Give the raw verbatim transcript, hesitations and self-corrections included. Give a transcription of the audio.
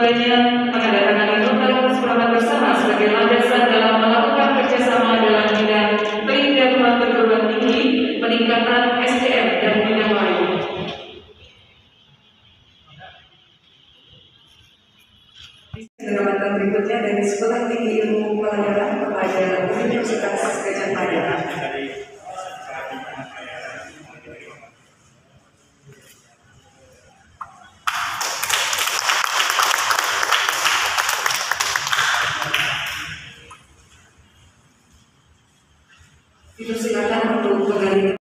selanjutnya menandatangani nota kesepahaman bersama sebagai landasan dalam melakukan kerjasama dalam bidang peningkatan perguruan tinggi, peningkatan S D M dan bidang lain. Pengamatan berikutnya dari Sekolah Tinggi Ilmu Kepala